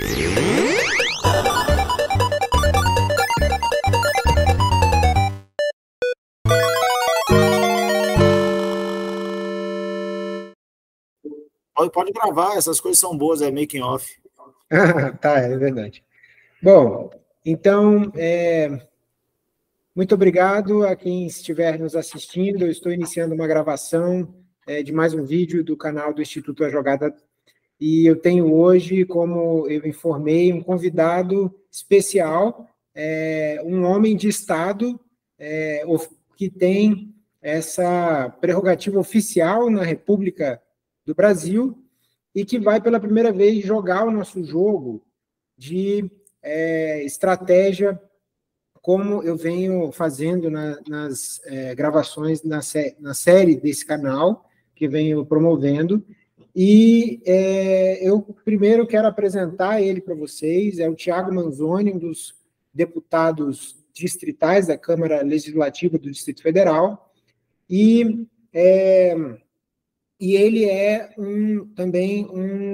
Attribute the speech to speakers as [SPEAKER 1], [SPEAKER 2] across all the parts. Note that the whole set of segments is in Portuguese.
[SPEAKER 1] Pode gravar, essas coisas são boas, é making off.
[SPEAKER 2] Tá, é verdade. Bom, então, muito obrigado a quem estiver nos assistindo. Eu estou iniciando uma gravação de mais um vídeo do canal do Instituto A Jogada, e eu tenho hoje, como eu informei, um convidado especial, um homem de Estado que tem essa prerrogativa oficial na República do Brasil e que vai pela primeira vez jogar o nosso jogo de estratégia, como eu venho fazendo nas gravações na série desse canal, que venho promovendo. E eu primeiro quero apresentar ele para vocês, é o Thiago Manzoni, um dos deputados distritais da Câmara Legislativa do Distrito Federal, e ele é também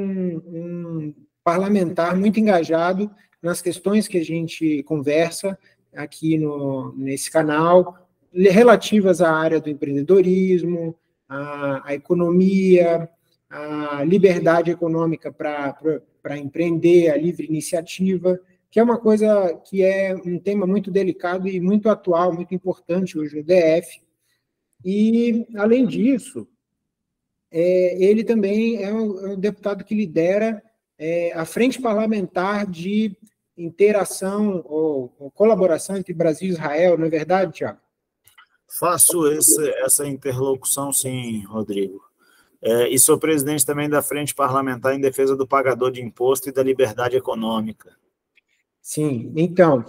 [SPEAKER 2] um parlamentar muito engajado nas questões que a gente conversa aqui nesse canal, relativas à área do empreendedorismo, à economia, à liberdade econômica para empreender, a livre iniciativa, que é uma coisa que é um tema muito delicado e muito atual, muito importante hoje no DF. E, além disso, ele também é um deputado que lidera a Frente Parlamentar de Interação ou Colaboração entre Brasil e Israel, não é verdade, Thiago?
[SPEAKER 1] Faço essa interlocução, sim, Rodrigo. E sou presidente também da Frente Parlamentar em Defesa do Pagador de Imposto e da Liberdade Econômica.
[SPEAKER 2] Sim, então,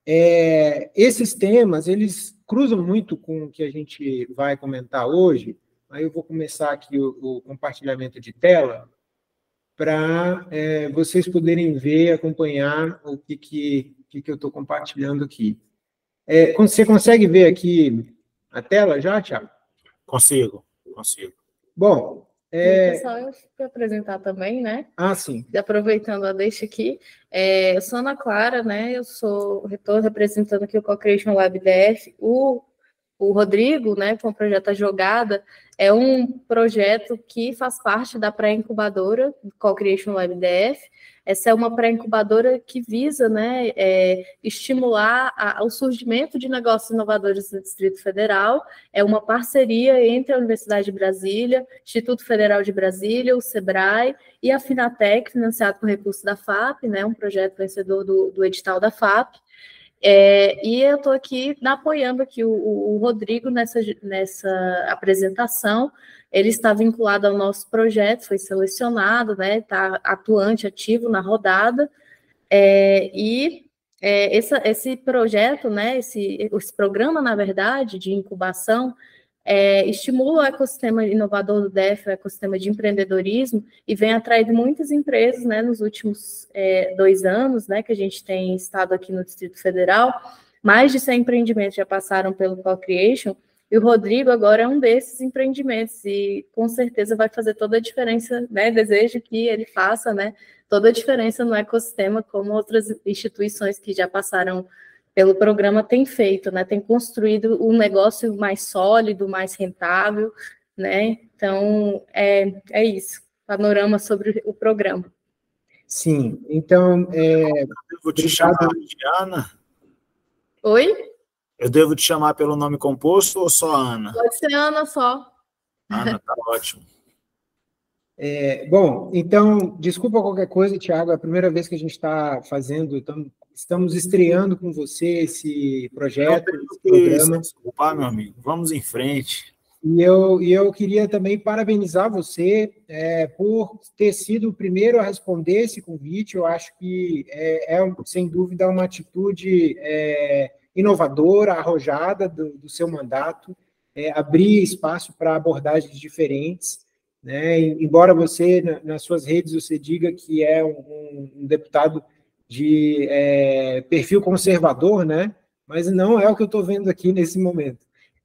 [SPEAKER 2] esses temas, eles cruzam muito com o que a gente vai comentar hoje. Aí eu vou começar aqui o compartilhamento de tela para vocês poderem ver, acompanhar o que eu estou compartilhando aqui. Você consegue ver aqui a tela já, Thiago?
[SPEAKER 1] Consigo.
[SPEAKER 2] Bom...
[SPEAKER 3] Pessoal, eu vou apresentar também, né?
[SPEAKER 2] Sim.
[SPEAKER 3] Aproveitando a deixa aqui, eu sou Ana Clara, né? Eu estou representando aqui o Co-Creation Lab DF. O Rodrigo, né, com o projeto A Jogada, é um projeto que faz parte da pré-incubadora do Co-Creation Lab DF. Essa é uma pré-incubadora que visa, né, estimular o surgimento de negócios inovadores no Distrito Federal. É uma parceria entre a Universidade de Brasília, Instituto Federal de Brasília, o SEBRAE e a Finatec, financiado com recursos da FAP, né, um projeto vencedor do edital da FAP. E eu estou aqui apoiando aqui o Rodrigo nessa apresentação. Ele está vinculado ao nosso projeto, foi selecionado, né, está atuante, ativo na rodada, esse projeto, né, esse programa, na verdade, de incubação, estimula o ecossistema inovador do DF, o ecossistema de empreendedorismo, e vem atraindo muitas empresas, né, nos últimos 2 anos, né, que a gente tem estado aqui no Distrito Federal. Mais de 100 empreendimentos já passaram pelo Co-Creation, e o Rodrigo agora é um desses empreendimentos, e com certeza vai fazer toda a diferença, né, desejo que ele faça, né, toda a diferença no ecossistema, como outras instituições que já passaram pelo programa tem feito, né? Tem construído um negócio mais sólido, mais rentável, né? Então, é isso. Panorama sobre o programa.
[SPEAKER 2] Sim, então...
[SPEAKER 1] Eu devo te chamar de Ana?
[SPEAKER 3] Oi?
[SPEAKER 1] Eu devo te chamar pelo nome composto ou só Ana?
[SPEAKER 3] Pode ser Ana só.
[SPEAKER 1] Ana, tá ótimo.
[SPEAKER 2] Bom, então, desculpa qualquer coisa, Thiago, é a primeira vez que a gente está fazendo, estamos estreando com você esse projeto, esse programa.
[SPEAKER 1] Desculpa, meu amigo, vamos em frente.
[SPEAKER 2] E eu queria também parabenizar você por ter sido o primeiro a responder esse convite. Eu acho que sem dúvida, uma atitude inovadora, arrojada do seu mandato, abrir espaço para abordagens diferentes. Né? Embora você, nas suas redes, você diga que é um deputado de perfil conservador, né? Mas não é o que eu estou vendo aqui nesse momento.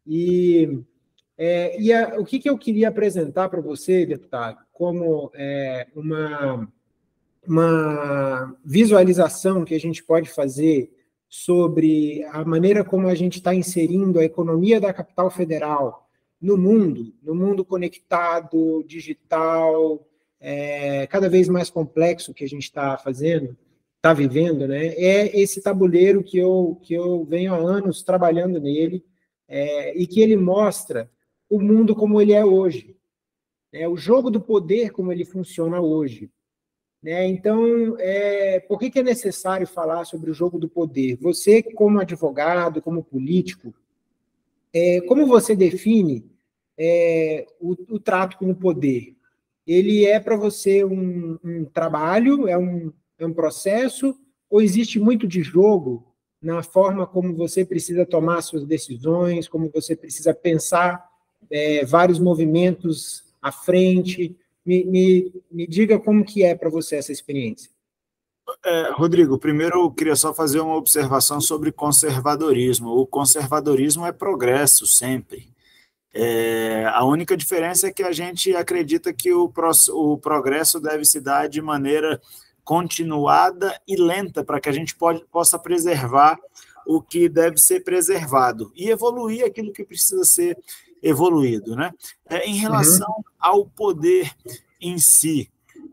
[SPEAKER 2] O que eu queria apresentar para você, deputado, como uma visualização que a gente pode fazer sobre a maneira como a gente está inserindo a economia da capital federal no mundo conectado, digital, cada vez mais complexo que a gente está fazendo, está vivendo, né? É esse tabuleiro que eu venho há anos trabalhando nele, e que ele mostra o mundo como ele é hoje, né? O jogo do poder como ele funciona hoje. Né? Então, por que é necessário falar sobre o jogo do poder? Você, como advogado, como político, como você define o trato com o poder? Ele é para você um trabalho, é um processo, ou existe muito de jogo na forma como você precisa tomar suas decisões, como você precisa pensar vários movimentos à frente? Me diga como que é para você essa experiência.
[SPEAKER 1] Rodrigo, primeiro eu queria só fazer uma observação sobre conservadorismo. O conservadorismo é progresso sempre. A única diferença é que a gente acredita que o progresso deve se dar de maneira continuada e lenta, para que a gente possa preservar o que deve ser preservado e evoluir aquilo que precisa ser evoluído, né? Em relação ao poder em si,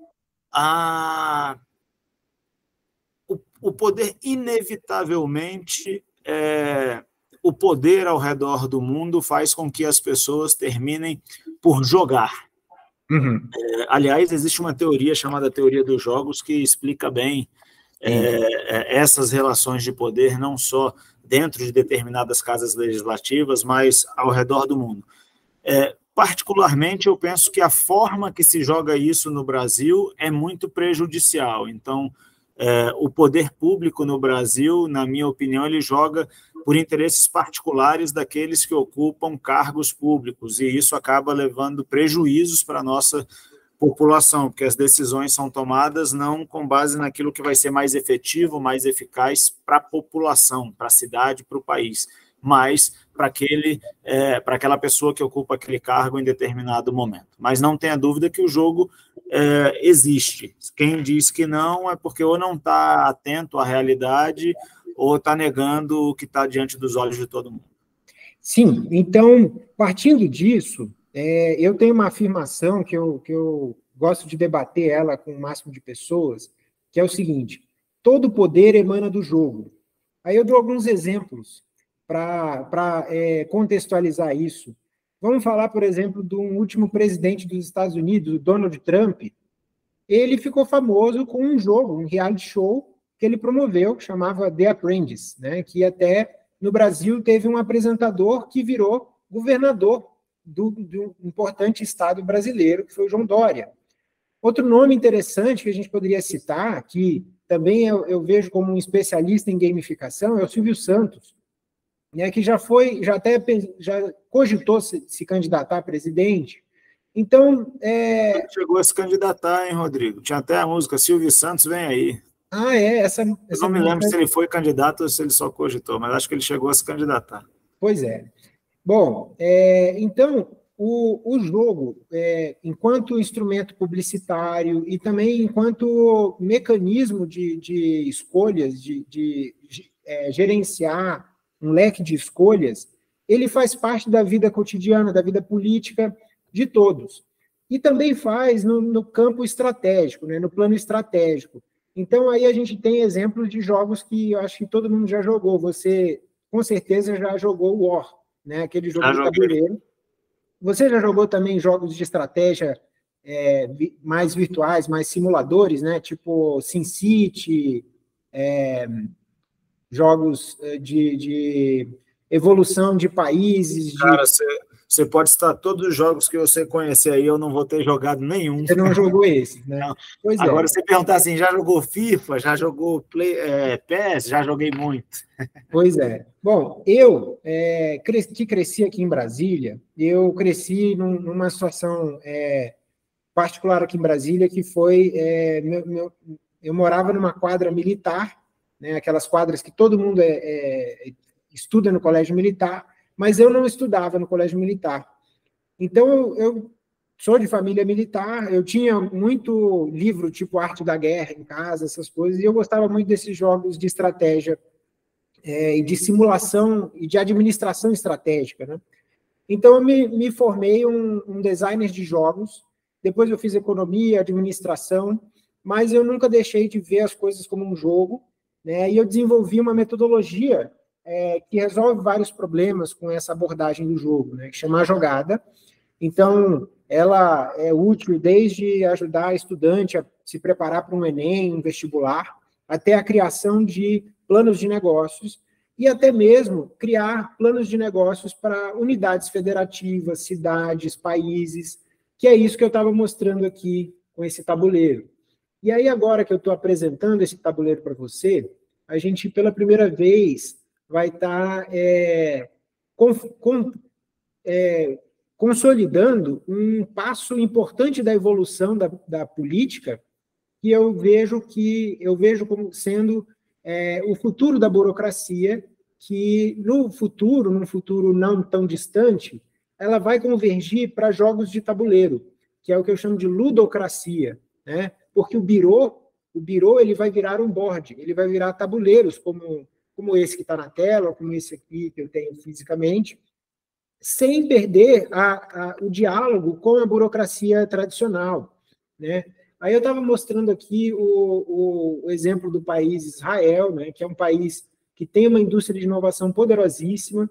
[SPEAKER 1] o poder inevitavelmente, o poder ao redor do mundo faz com que as pessoas terminem por jogar. Aliás, existe uma teoria chamada teoria dos jogos que explica bem essas relações de poder, não só dentro de determinadas casas legislativas, mas ao redor do mundo. Particularmente, eu penso que a forma que se joga isso no Brasil é muito prejudicial. Então, o poder público no Brasil, na minha opinião, ele joga por interesses particulares daqueles que ocupam cargos públicos, e isso acaba levando prejuízos para a nossa população, porque as decisões são tomadas não com base naquilo que vai ser mais efetivo, mais eficaz para a população, para a cidade, para o país, mas para aquela pessoa que ocupa aquele cargo em determinado momento. Mas não tenha dúvida que o jogo existe. Quem diz que não é porque ou não está atento à realidade ou está negando o que está diante dos olhos de todo mundo.
[SPEAKER 2] Sim, então, partindo disso, eu tenho uma afirmação que eu gosto de debater ela com o máximo de pessoas, que é o seguinte: todo poder emana do jogo. Aí eu dou alguns exemplos para contextualizar isso. Vamos falar, por exemplo, do último presidente dos Estados Unidos, o Donald Trump. Ele ficou famoso com um jogo, um reality show que ele promoveu, que chamava The Apprentice, né? Que até no Brasil teve um apresentador que virou governador do importante estado brasileiro, que foi o João Dória. Outro nome interessante que a gente poderia citar, que também eu vejo como um especialista em gamificação, é o Silvio Santos, né, que já cogitou se candidatar a presidente. Então...
[SPEAKER 1] Chegou a se candidatar, hein, Rodrigo? Tinha até a música Silvio Santos, vem aí.
[SPEAKER 2] Essa
[SPEAKER 1] eu não me lembro se ele foi candidato ou se ele só cogitou, mas acho que ele chegou a se candidatar.
[SPEAKER 2] Pois é. Bom, então, o jogo, enquanto instrumento publicitário e também enquanto mecanismo de escolhas, de gerenciar um leque de escolhas, ele faz parte da vida cotidiana, da vida política de todos. E também faz no campo estratégico, né, no plano estratégico. Então, aí a gente tem exemplos de jogos que eu acho que todo mundo já jogou. Você, com certeza, já jogou o War, né, aquele jogo de tabuleiro. Você já jogou também jogos de estratégia mais virtuais, mais simuladores, né, tipo SimCity, jogos de evolução de países.
[SPEAKER 1] Cara, você pode citar todos os jogos que você conhecer aí, eu não vou ter jogado nenhum.
[SPEAKER 2] Você não jogou esse, né?
[SPEAKER 1] Pois Agora, você perguntar assim, já jogou FIFA, já jogou PES, já joguei muito.
[SPEAKER 2] Pois é. Bom, eu que cresci aqui em Brasília, eu cresci numa situação particular aqui em Brasília, que foi... eu morava numa quadra militar, né, aquelas quadras que todo mundo estuda no colégio militar, mas eu não estudava no colégio militar. Então, eu sou de família militar, eu tinha muito livro tipo Arte da Guerra em casa, essas coisas, e eu gostava muito desses jogos de estratégia e de simulação e de administração estratégica, né? Então, eu me formei um designer de jogos, depois eu fiz economia, administração, mas eu nunca deixei de ver as coisas como um jogo, né? E eu desenvolvi uma metodologia que resolve vários problemas com essa abordagem do jogo, né? Que chama a jogada. Então, ela é útil desde ajudar a estudante a se preparar para um Enem, um vestibular, até a criação de planos de negócios, e até mesmo criar planos de negócios para unidades federativas, cidades, países, que é isso que eu estava mostrando aqui com esse tabuleiro. E aí, agora que eu estou apresentando esse tabuleiro para você, a gente, pela primeira vez, vai estar consolidando um passo importante da evolução da política, que eu vejo como sendo o futuro da burocracia, que num futuro não tão distante, ela vai convergir para jogos de tabuleiro, que é o que eu chamo de ludocracia, né? Porque o birô ele vai virar um board, ele vai virar tabuleiros, como esse que está na tela, como esse aqui que eu tenho fisicamente, sem perder o diálogo com a burocracia tradicional, né? Aí eu estava mostrando aqui o exemplo do país Israel, né, que é um país que tem uma indústria de inovação poderosíssima,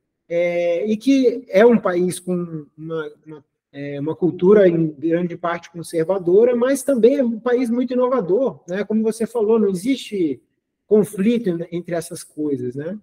[SPEAKER 2] e que é um país com uma cultura, em grande parte, conservadora, mas também é um país muito inovador, né? Como você falou, não existe conflito entre essas coisas, né?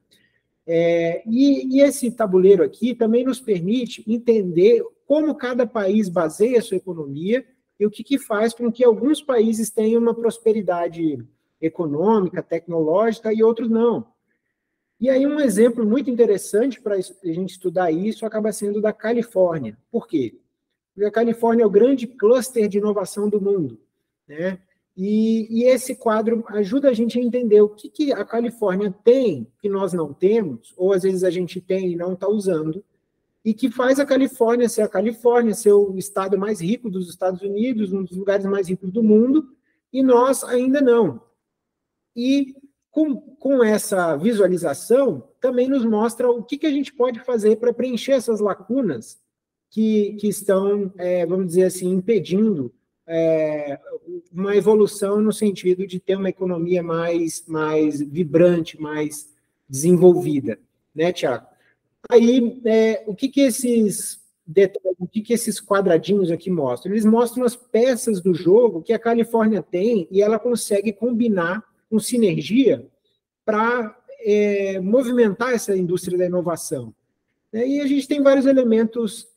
[SPEAKER 2] E esse tabuleiro aqui também nos permite entender como cada país baseia a sua economia e o que faz com que alguns países tenham uma prosperidade econômica, tecnológica, e outros não. E aí um exemplo muito interessante para a gente estudar isso acaba sendo da Califórnia. Por quê? Porque a Califórnia é o grande cluster de inovação do mundo, né? E esse quadro ajuda a gente a entender o que a Califórnia tem que nós não temos, ou às vezes a gente tem e não está usando, e que faz a Califórnia, ser o estado mais rico dos Estados Unidos, um dos lugares mais ricos do mundo, e nós ainda não. E com essa visualização, também nos mostra o que a gente pode fazer para preencher essas lacunas que estão, vamos dizer assim, impedindo uma evolução no sentido de ter uma economia mais vibrante, mais desenvolvida, né, Tiago? Aí, o que esses detalhes, o que esses quadradinhos aqui mostram? Eles mostram as peças do jogo que a Califórnia tem e ela consegue combinar com sinergia para movimentar essa indústria da inovação. E a gente tem vários elementos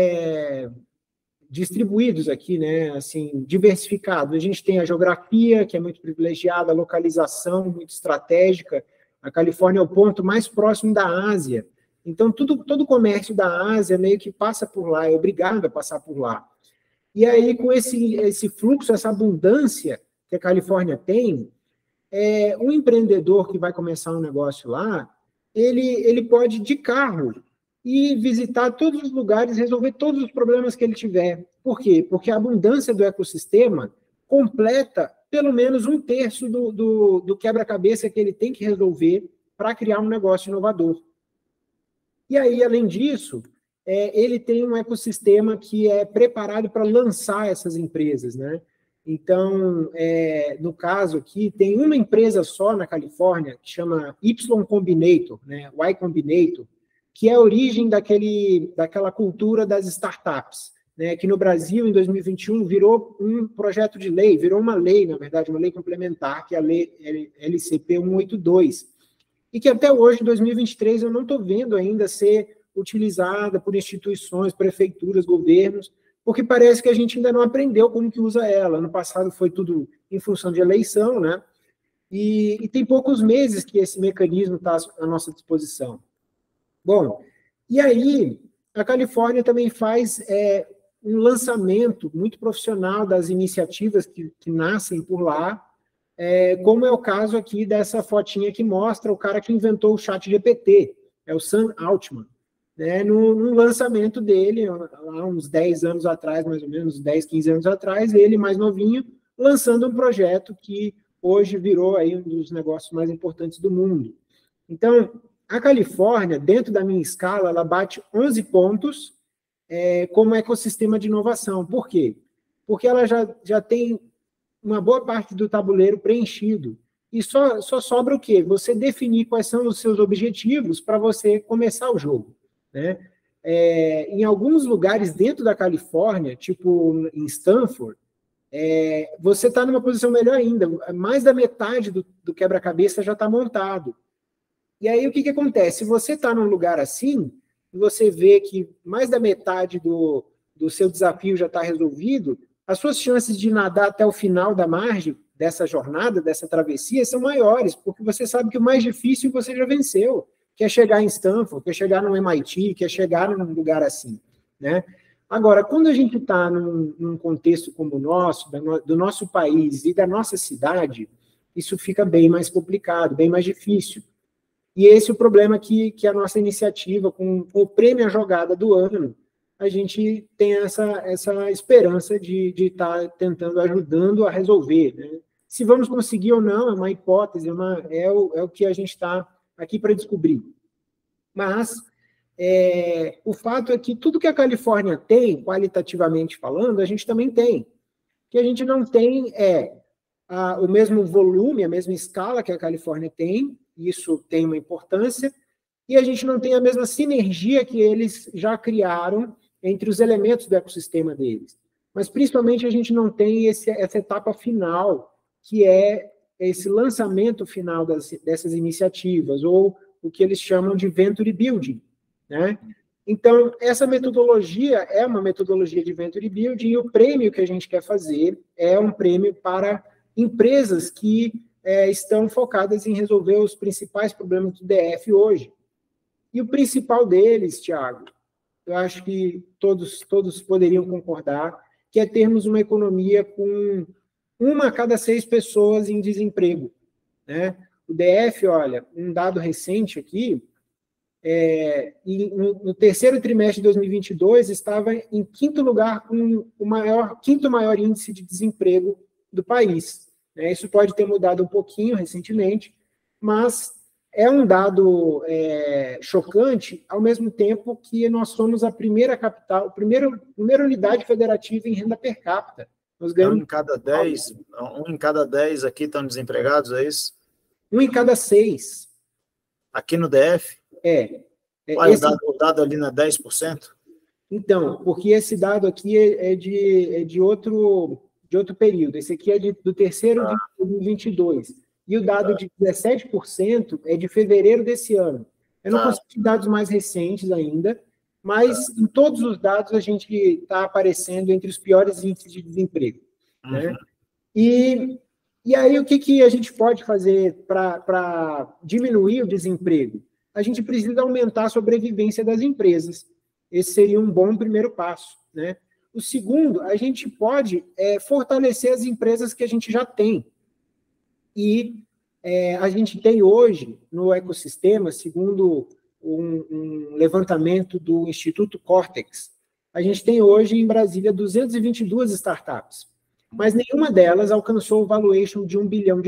[SPEAKER 2] distribuídos aqui, né, assim, diversificados. A gente tem a geografia, que é muito privilegiada, a localização muito estratégica. A Califórnia é o ponto mais próximo da Ásia. Então, todo o comércio da Ásia meio que passa por lá, é obrigado a passar por lá. E aí, com esse fluxo, essa abundância que a Califórnia tem, um empreendedor que vai começar um negócio lá, ele pode, de carro, e visitar todos os lugares, resolver todos os problemas que ele tiver. Por quê? Porque a abundância do ecossistema completa pelo menos 1/3 do quebra-cabeça que ele tem que resolver para criar um negócio inovador. E aí, além disso, ele tem um ecossistema que é preparado para lançar essas empresas, né? Então, no caso aqui, tem uma empresa só na Califórnia, que chama Y Combinator, né? Y Combinator, que é a origem daquela cultura das startups, né? Que no Brasil, em 2021, virou um projeto de lei, virou uma lei, na verdade, uma lei complementar, que é a lei LCP 182, e que até hoje, em 2023, eu não estou vendo ainda ser utilizada por instituições, prefeituras, governos, porque parece que a gente ainda não aprendeu como que usa ela. No passado foi tudo em função de eleição, né? E tem poucos meses que esse mecanismo está à nossa disposição. Bom, e aí a Califórnia também faz um lançamento muito profissional das iniciativas que nascem por lá, como é o caso aqui dessa fotinha que mostra o cara que inventou o ChatGPT, é o Sam Altman. né, no lançamento dele, há uns 10 anos atrás, mais ou menos, 10, 15 anos atrás, ele mais novinho, lançando um projeto que hoje virou aí um dos negócios mais importantes do mundo. Então, a Califórnia, dentro da minha escala, ela bate 11 pontos como ecossistema de inovação. Por quê? Porque ela já tem uma boa parte do tabuleiro preenchido. E só sobra o quê? Você definir quais são os seus objetivos para você começar o jogo, né? Em alguns lugares dentro da Califórnia, tipo em Stanford, você está numa posição melhor ainda. Mais da metade do quebra-cabeça já está montado. E aí, o que acontece? Se você está num lugar assim, você vê que mais da metade do seu desafio já está resolvido, as suas chances de nadar até o final da margem dessa jornada, dessa travessia, são maiores, porque você sabe que o mais difícil você já venceu, que é chegar em Stanford, que é chegar no MIT, que é chegar num lugar assim, né? Agora, quando a gente está num contexto como o nosso, do nosso país e da nossa cidade, isso fica bem mais complicado, bem mais difícil. E esse é o problema que a nossa iniciativa, com o prêmio à jogada do ano, a gente tem essa esperança de estar tentando, ajudando a resolver, né? Se vamos conseguir ou não, é uma hipótese, é o que a gente está aqui para descobrir. Mas o fato é que tudo que a Califórnia tem, qualitativamente falando, a gente também tem. O que a gente não tem o mesmo volume, a mesma escala que a Califórnia tem, isso tem uma importância, e a gente não tem a mesma sinergia que eles já criaram entre os elementos do ecossistema deles. Mas, principalmente, a gente não tem essa etapa final, que é esse lançamento final dessas iniciativas, ou o que eles chamam de Venture Building, né? Então, essa metodologia é uma metodologia de Venture Building, e o prêmio que a gente quer fazer é um prêmio para empresas que estão focadas em resolver os principais problemas do DF hoje. E o principal deles, Thiago, eu acho que todos poderiam concordar, que é termos uma economia com 1 a cada 6 pessoas em desemprego, né? O DF, olha, um dado recente aqui, no terceiro trimestre de 2022, estava em 5º lugar com o quinto maior índice de desemprego do país. Isso pode ter mudado um pouquinho recentemente, mas é um dado chocante, ao mesmo tempo que nós somos a primeira capital, primeira unidade federativa em renda per capita. Nós ganhamos...
[SPEAKER 1] 1 em cada 10 aqui estão desempregados, é isso?
[SPEAKER 2] 1 em cada 6.
[SPEAKER 1] Aqui no DF? O dado ali não é 10%?
[SPEAKER 2] Então, porque esse dado aqui é de outro período. Esse aqui é do terceiro de 2022. E o dado de 17% é de fevereiro desse ano. Eu não consigo dados mais recentes ainda, mas em todos os dados a gente está aparecendo entre os piores índices de desemprego. Né? E aí, o que a gente pode fazer para diminuir o desemprego? A gente precisa aumentar a sobrevivência das empresas. Esse seria um bom primeiro passo, né? O segundo, a gente pode fortalecer as empresas que a gente já tem. E a gente tem hoje, no ecossistema, segundo um levantamento do Instituto Cortex, a gente tem hoje em Brasília 222 startups, mas nenhuma delas alcançou o valuation de $1 bilhão.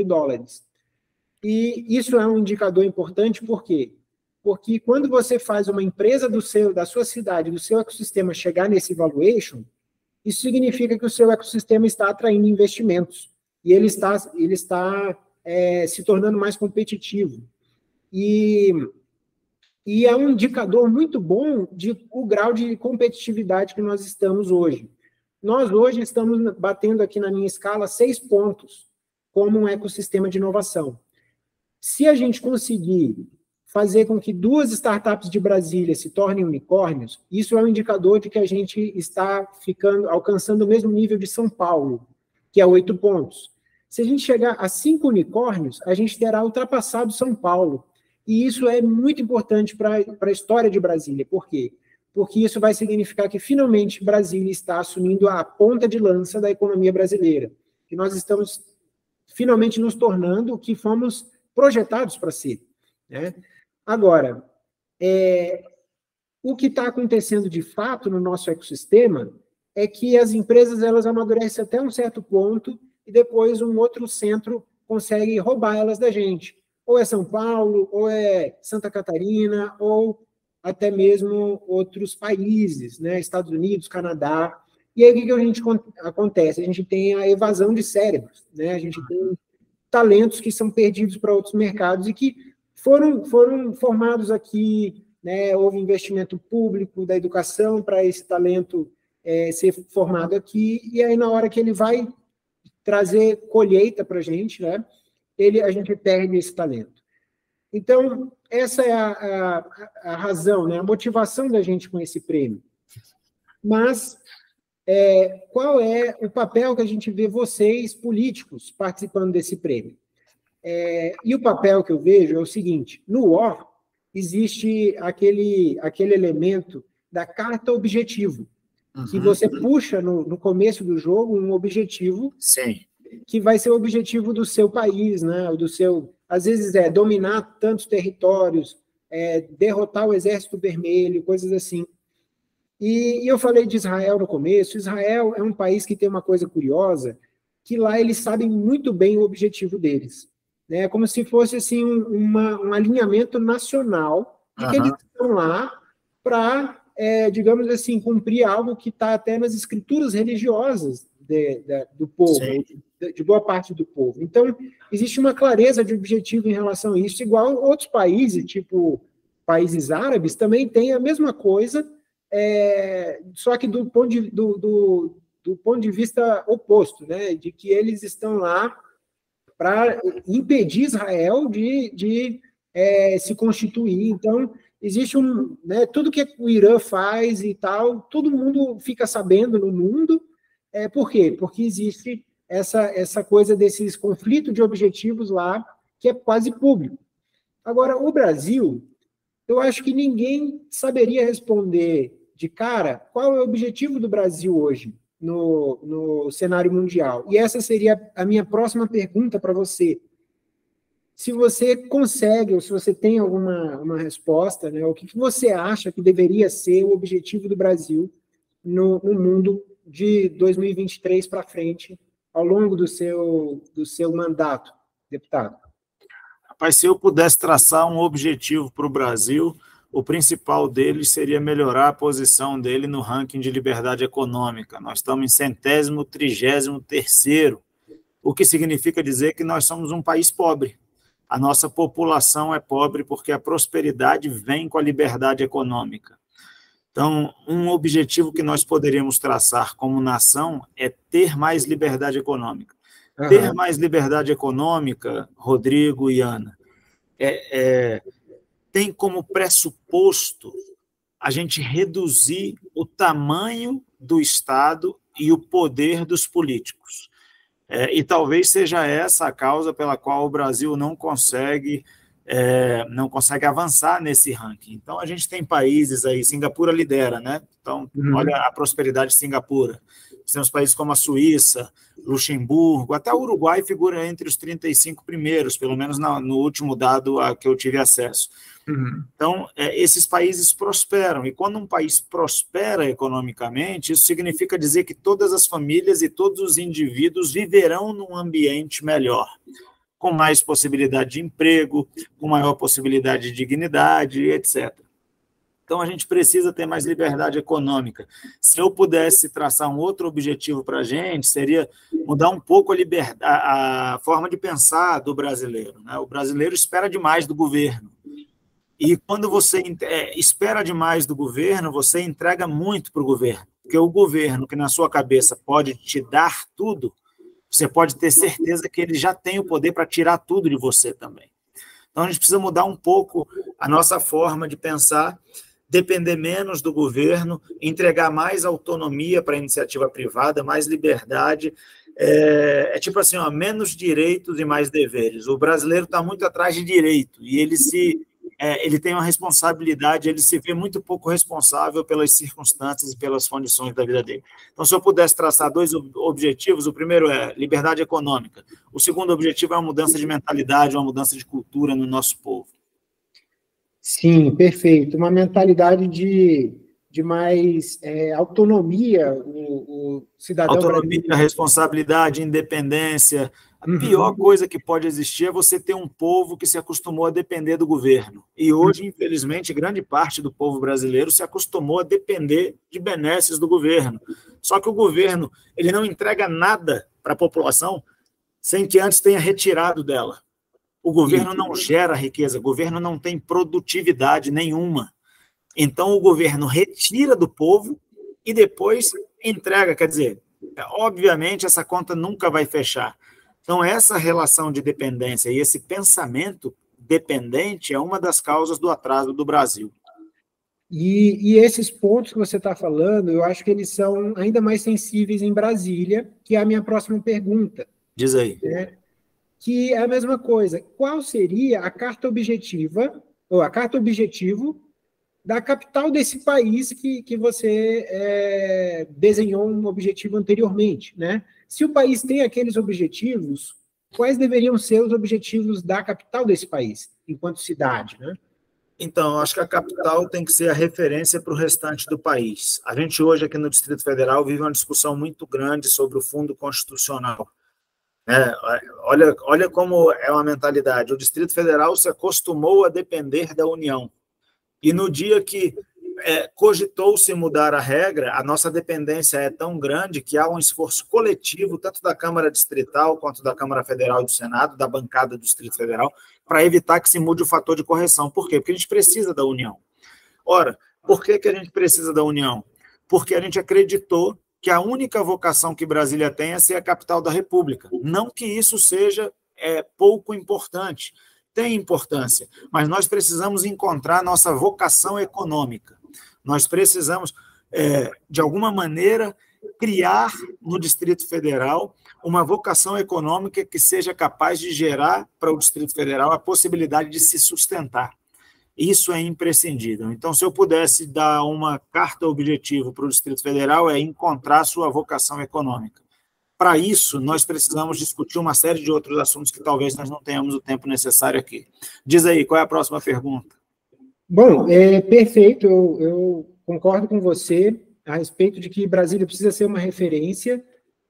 [SPEAKER 2] E isso é um indicador importante, por quê? Porque quando você faz uma empresa da sua cidade, do seu ecossistema chegar nesse valuation, isso significa que o seu ecossistema está atraindo investimentos e ele está se tornando mais competitivo. E é um indicador muito bom o grau de competitividade que nós estamos hoje. Nós hoje estamos batendo aqui na minha escala 6 pontos como um ecossistema de inovação. Se a gente conseguir fazer com que 2 startups de Brasília se tornem unicórnios, isso é um indicador de que a gente está alcançando o mesmo nível de São Paulo, que é 8 pontos. Se a gente chegar a 5 unicórnios, a gente terá ultrapassado São Paulo. E isso é muito importante para a história de Brasília. Por quê? Porque isso vai significar que, finalmente, Brasília está assumindo a ponta de lança da economia brasileira. Que nós estamos, finalmente, nos tornando o que fomos projetados para ser, né? Agora, O que está acontecendo de fato no nosso ecossistema é que as empresas elas amadurecem até um certo ponto e depois um outro centro consegue roubar elas da gente. Ou é São Paulo, ou é Santa Catarina, ou até mesmo outros países, né? Estados Unidos, Canadá. E aí o que a gente acontece? A gente tem a evasão de cérebros, né? A gente tem talentos que são perdidos para outros mercados e que foram formados aqui, né? Houve investimento público da educação para esse talento ser formado aqui, e aí na hora que ele vai trazer colheita para a gente, né? A gente perde esse talento. Então, essa é a razão, né? A motivação da gente com esse prêmio. Mas qual é o papel que a gente vê vocês, políticos, participando desse prêmio? E o papel que eu vejo é o seguinte: no War, existe aquele elemento da carta objetivo, que você puxa no começo do jogo um objetivo.
[SPEAKER 1] Sim.
[SPEAKER 2] Que vai ser o objetivo do seu país, né? Do seu, às vezes dominar tantos territórios, derrotar o Exército Vermelho, coisas assim. E eu falei de Israel no começo. Israel é um país que tem uma coisa curiosa, que lá eles sabem muito bem o objetivo deles, né? Como se fosse assim um alinhamento nacional de que eles estão lá para, digamos assim, cumprir algo que está até nas escrituras religiosas do povo, de boa parte do povo. Então, existe uma clareza de objetivo em relação a isso, igual outros países, tipo países árabes, também têm a mesma coisa, só que do ponto de vista oposto, né? De que eles estão lá para impedir Israel de se constituir. Então, existe né, tudo que o Irã faz e tal, todo mundo fica sabendo no mundo. Por quê? Porque existe essa coisa desses conflitos de objetivos lá, que é quase público. Agora, o Brasil, eu acho que ninguém saberia responder de cara qual é o objetivo do Brasil hoje no cenário mundial. E essa seria a minha próxima pergunta para você. Se você consegue, ou se você tem uma resposta, né, o que você acha que deveria ser o objetivo do Brasil no mundo de 2023 para frente, ao longo do seu mandato, deputado?
[SPEAKER 1] Rapaz, se eu pudesse traçar um objetivo para o Brasil, o principal dele seria melhorar a posição dele no ranking de liberdade econômica. Nós estamos em 133º, o que significa dizer que nós somos um país pobre. A nossa população é pobre porque a prosperidade vem com a liberdade econômica. Então, um objetivo que nós poderíamos traçar como nação é ter mais liberdade econômica. Ter mais liberdade econômica, Rodrigo e Ana, tem como pressuposto a gente reduzir o tamanho do Estado e o poder dos políticos. E talvez seja essa a causa pela qual o Brasil não consegue avançar nesse ranking. Então, a gente tem países aí, Singapura lidera, né? Então, olha a prosperidade de Singapura. Temos países como a Suíça, Luxemburgo, até o Uruguai figura entre os 35 primeiros, pelo menos no último dado a que eu tive acesso. Então, esses países prosperam, e quando um país prospera economicamente, isso significa dizer que todas as famílias e todos os indivíduos viverão num ambiente melhor, com mais possibilidade de emprego, com maior possibilidade de dignidade, etc. Então, a gente precisa ter mais liberdade econômica. Se eu pudesse traçar um outro objetivo para a gente, seria mudar um pouco a forma de pensar do brasileiro, né? O brasileiro espera demais do governo. E quando você espera demais do governo, você entrega muito para o governo. Porque o governo, que na sua cabeça pode te dar tudo, você pode ter certeza que ele já tem o poder para tirar tudo de você também. Então, a gente precisa mudar um pouco a nossa forma de pensar, depender menos do governo, entregar mais autonomia para a iniciativa privada, mais liberdade. Tipo assim, menos direitos e mais deveres. O brasileiro está muito atrás de direito e ele tem uma responsabilidade, ele se vê muito pouco responsável pelas circunstâncias e pelas condições da vida dele. Então, se eu pudesse traçar 2 objetivos, o primeiro é liberdade econômica, o segundo objetivo é uma mudança de mentalidade, uma mudança de cultura no nosso povo.
[SPEAKER 2] Sim, perfeito. Uma mentalidade de mais autonomia, o cidadão
[SPEAKER 1] Autonomia,
[SPEAKER 2] brasileiro.
[SPEAKER 1] responsabilidade, independência. A pior coisa que pode existir é você ter um povo que se acostumou a depender do governo. E hoje, infelizmente, grande parte do povo brasileiro se acostumou a depender de benesses do governo. Só que o governo ele não entrega nada para a população sem que antes tenha retirado dela. O governo não gera riqueza, o governo não tem produtividade nenhuma. Então, o governo retira do povo e depois entrega. Quer dizer, obviamente, essa conta nunca vai fechar. Então, essa relação de dependência e esse pensamento dependente é uma das causas do atraso do Brasil.
[SPEAKER 2] E esses pontos que você está falando, eu acho que eles são ainda mais sensíveis em Brasília, que é a minha próxima pergunta.
[SPEAKER 1] Diz aí.
[SPEAKER 2] Que é a mesma coisa. Qual seria a carta objetiva, ou a carta objetivo da capital desse país que você desenhou um objetivo anteriormente, né? Se o país tem aqueles objetivos, quais deveriam ser os objetivos da capital desse país, enquanto cidade, né?
[SPEAKER 1] Então, eu acho que a capital tem que ser a referência para o restante do país. A gente hoje aqui no Distrito Federal vive uma discussão muito grande sobre o Fundo Constitucional. Olha como é uma mentalidade. O Distrito Federal se acostumou a depender da União. E no dia que cogitou-se mudar a regra, a nossa dependência é tão grande que há um esforço coletivo, tanto da Câmara Distrital quanto da Câmara Federal e do Senado, da bancada do Distrito Federal, para evitar que se mude o fator de correção. Por quê? Porque a gente precisa da União. Ora, por que a gente precisa da União? Porque a gente acreditou que a única vocação que Brasília tem é ser a capital da República. Não que isso seja pouco importante. Tem importância, mas nós precisamos encontrar nossa vocação econômica. Nós precisamos, de alguma maneira, criar no Distrito Federal uma vocação econômica que seja capaz de gerar para o Distrito Federal a possibilidade de se sustentar. Isso é imprescindível. Então, se eu pudesse dar uma carta objetivo para o Distrito Federal, é encontrar sua vocação econômica. Para isso, nós precisamos discutir uma série de outros assuntos que talvez nós não tenhamos o tempo necessário aqui. Diz aí, qual é a próxima pergunta?
[SPEAKER 2] Bom, perfeito, eu concordo com você a respeito de que Brasília precisa ser uma referência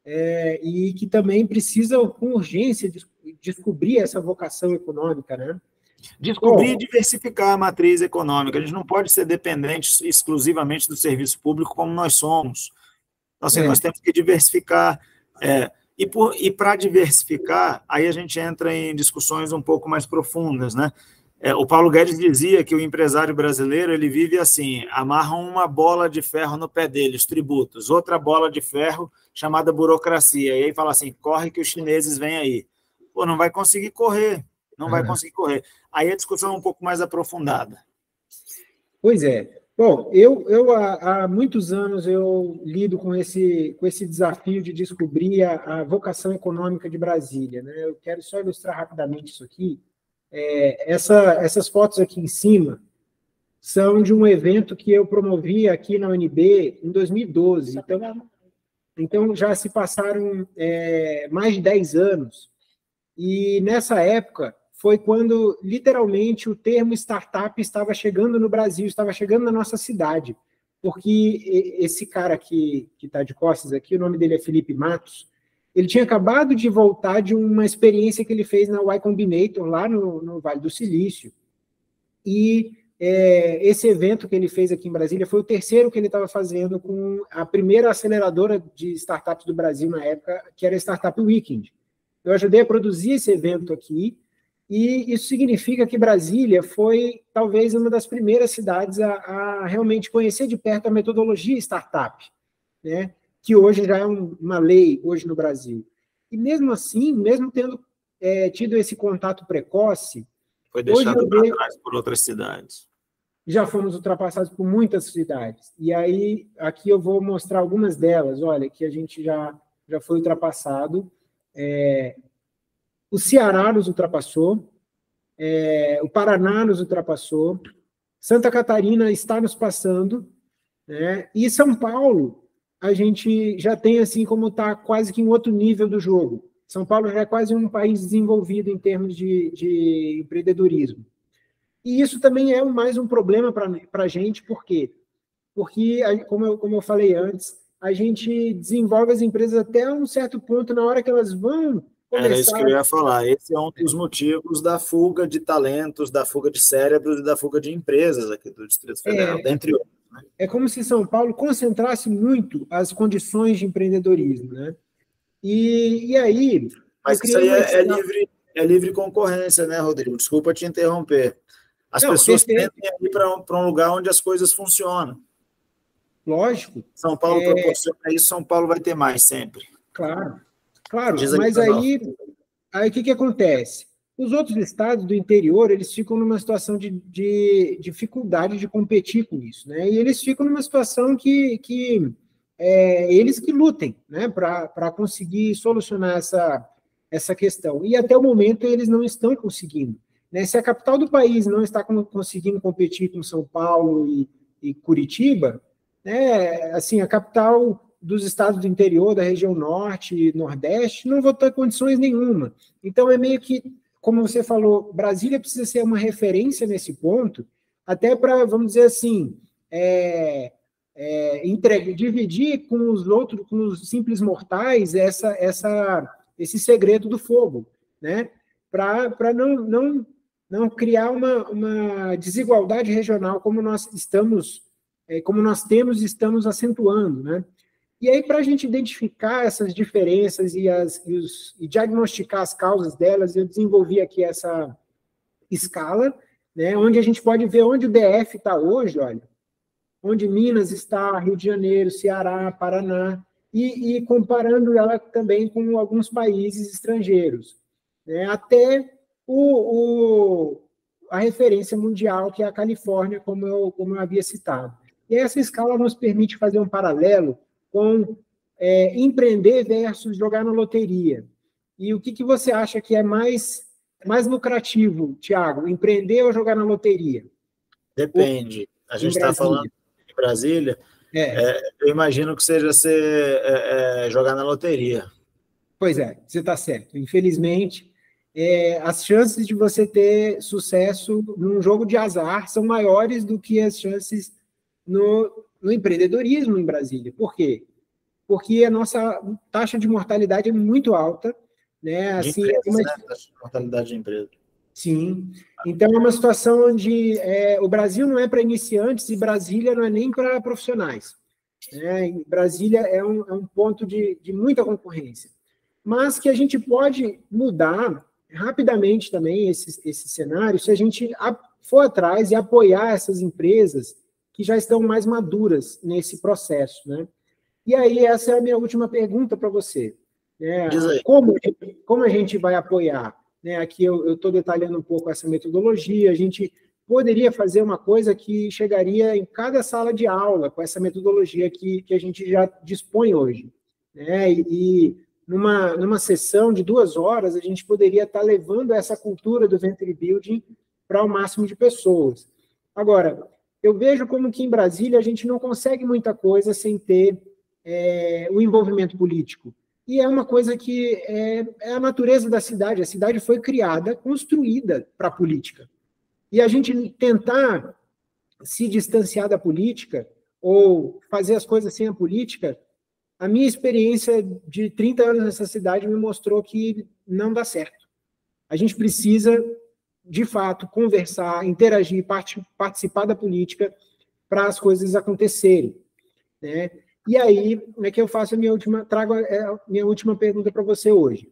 [SPEAKER 2] e que também precisa, com urgência, descobrir essa vocação econômica, né?
[SPEAKER 1] Descobrir e diversificar a matriz econômica. A gente não pode ser dependente exclusivamente do serviço público como nós somos. Então, assim, nós temos que diversificar. E para diversificar, aí a gente entra em discussões um pouco mais profundas, né? O Paulo Guedes dizia que o empresário brasileiro ele vive assim, amarram uma bola de ferro no pé dele, os tributos, outra bola de ferro chamada burocracia, e aí fala assim, corre que os chineses vêm aí. Pô, não vai conseguir correr, não vai conseguir correr. Aí a discussão é um pouco mais aprofundada.
[SPEAKER 2] Pois é. Bom, há muitos anos eu lido com esse desafio de descobrir a vocação econômica de Brasília, né? Eu quero só ilustrar rapidamente isso aqui. Essas fotos aqui em cima são de um evento que eu promovi aqui na UNB em 2012. Então já se passaram mais de 10 anos. E nessa época foi quando, literalmente, o termo startup estava chegando no Brasil, estava chegando na nossa cidade. Porque esse cara que está de costas aqui, o nome dele é Felipe Matos, ele tinha acabado de voltar de uma experiência que ele fez na Y Combinator, lá no Vale do Silício. E esse evento que ele fez aqui em Brasília foi o terceiro que ele estava fazendo com a primeira aceleradora de startups do Brasil na época, que era a Startup Weekend. Eu ajudei a produzir esse evento aqui, e isso significa que Brasília foi, talvez, uma das primeiras cidades a realmente conhecer de perto a metodologia startup, né? Que hoje já é uma lei hoje no Brasil. E mesmo assim, mesmo tendo tido esse contato precoce...
[SPEAKER 1] Foi deixado para trás por outras cidades.
[SPEAKER 2] Já fomos ultrapassados por muitas cidades. E aí, aqui eu vou mostrar algumas delas. Olha, que a gente já foi ultrapassado. O Ceará nos ultrapassou, o Paraná nos ultrapassou, Santa Catarina está nos passando, né? E São Paulo, a gente já tem assim como está quase que em outro nível do jogo. São Paulo já é quase um país desenvolvido em termos de empreendedorismo. E isso também é mais um problema para a gente, por quê? Porque, como eu falei antes, a gente desenvolve as empresas até um certo ponto, na hora que elas vão começar...
[SPEAKER 1] Era isso que eu ia falar. Esse é um dos motivos da fuga de talentos, da fuga de cérebros e da fuga de empresas aqui do Distrito Federal, dentre outros. Né?
[SPEAKER 2] É como se São Paulo concentrasse muito as condições de empreendedorismo, né? E aí...
[SPEAKER 1] Mas isso aí é livre concorrência, né, Rodrigo? Desculpa te interromper. As pessoas tendem a ir para um lugar onde as coisas funcionam.
[SPEAKER 2] Lógico.
[SPEAKER 1] São Paulo proporciona isso, São Paulo vai ter mais sempre.
[SPEAKER 2] Claro, mas aí o que acontece? Os outros estados do interior, eles ficam numa situação de dificuldade de competir com isso, né? E eles ficam numa situação que eles que lutem, né, para conseguir solucionar essa questão. E até o momento eles não estão conseguindo. Né? Se a capital do país não está conseguindo competir com São Paulo e Curitiba, né, assim, a capital dos estados do interior, da região norte e nordeste, não vão ter condições nenhuma. Então, é meio que, como você falou, Brasília precisa ser uma referência nesse ponto, até para, vamos dizer assim, dividir com os outros, com os simples mortais, esse segredo do fogo, né? Para não criar uma desigualdade regional como nós temos e estamos acentuando, né? E aí, para a gente identificar essas diferenças e diagnosticar as causas delas, eu desenvolvi aqui essa escala, né, onde a gente pode ver onde o DF está hoje, olha, onde Minas está, Rio de Janeiro, Ceará, Paraná, e comparando ela também com alguns países estrangeiros, né, até a referência mundial, que é a Califórnia, como eu havia citado. E essa escala nos permite fazer um paralelo com empreender versus jogar na loteria. E o que você acha que é mais lucrativo, Thiago, empreender ou jogar na loteria?
[SPEAKER 1] Depende. A gente está falando de Brasília, eu imagino que seja jogar na loteria.
[SPEAKER 2] Pois é, você está certo. Infelizmente, as chances de você ter sucesso num jogo de azar são maiores do que as chances no empreendedorismo em Brasília. Por quê? Porque a nossa taxa de mortalidade é muito alta, né? Assim,
[SPEAKER 1] taxa de mortalidade de empresa.
[SPEAKER 2] Sim. Então, é uma situação onde o Brasil não é para iniciantes e Brasília não é nem para profissionais. Né? Brasília é um ponto de muita concorrência. Mas que a gente pode mudar rapidamente também esse cenário se a gente for atrás e apoiar essas empresas que já estão mais maduras nesse processo, né? E aí, essa é a minha última pergunta para você. Né? Como a gente vai apoiar? Né? Aqui eu estou detalhando um pouco essa metodologia. A gente poderia fazer uma coisa que chegaria em cada sala de aula com essa metodologia que a gente já dispõe hoje. Né? E numa sessão de 2 horas, a gente poderia estar levando essa cultura do Venture Building para o máximo de pessoas. Agora, eu vejo como que em Brasília a gente não consegue muita coisa sem ter o envolvimento político. E é uma coisa que é a natureza da cidade. A cidade foi criada, construída para a política. E a gente tentar se distanciar da política ou fazer as coisas sem a política, a minha experiência de 30 anos nessa cidade me mostrou que não dá certo. A gente precisa, de fato, conversar, interagir, participar da política para as coisas acontecerem, né? E aí, como é que eu faço trago a minha última pergunta para você hoje.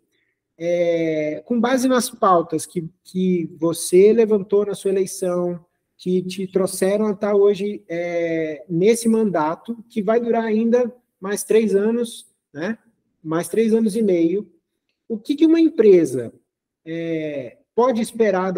[SPEAKER 2] Com base nas pautas que você levantou na sua eleição, que te trouxeram a estar hoje nesse mandato, que vai durar ainda mais 3 anos, né? Mais 3 anos e meio, o que uma empresa pode esperar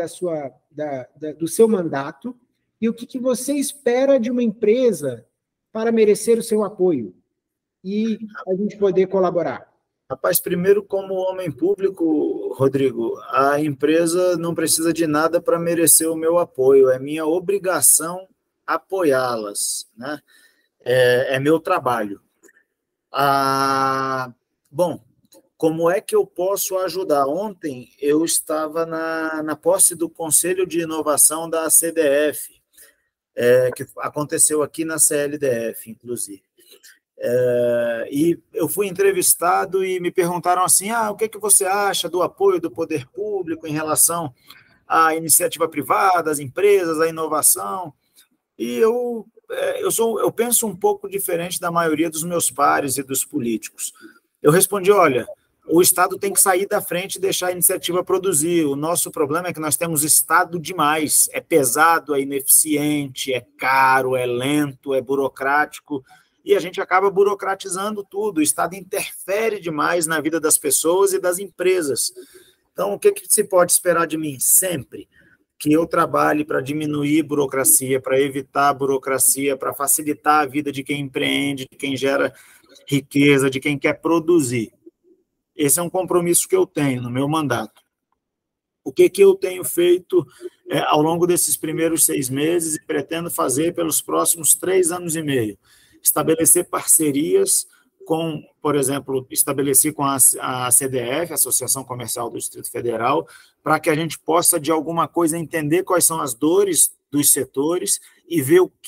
[SPEAKER 2] do seu mandato e o que você espera de uma empresa para merecer o seu apoio e a gente poder colaborar?
[SPEAKER 1] Rapaz, primeiro, como homem público, Rodrigo, a empresa não precisa de nada para merecer o meu apoio, é minha obrigação apoiá-las, né? É meu trabalho. Bom, como é que eu posso ajudar? Ontem eu estava na posse do Conselho de Inovação da CDF, que aconteceu aqui na CLDF, inclusive. E eu fui entrevistado e me perguntaram assim, o que você acha do apoio do poder público em relação à iniciativa privada, às empresas, à inovação? E eu penso um pouco diferente da maioria dos meus pares e dos políticos. Eu respondi, olha, o Estado tem que sair da frente e deixar a iniciativa produzir. O nosso problema é que nós temos Estado demais. É pesado, é ineficiente, é caro, é lento, é burocrático, e a gente acaba burocratizando tudo. O Estado interfere demais na vida das pessoas e das empresas. Então, o que se pode esperar de mim? Sempre que eu trabalhe para diminuir burocracia, para evitar a burocracia, para facilitar a vida de quem empreende, de quem gera riqueza, de quem quer produzir. Esse é um compromisso que eu tenho no meu mandato. O que eu tenho feito ao longo desses primeiros 6 meses e pretendo fazer pelos próximos 3 anos e meio? Estabelecer parcerias com, por exemplo, estabelecer com a CDF, Associação Comercial do Distrito Federal, para que a gente possa, de alguma coisa, entender quais são as dores dos setores e ver o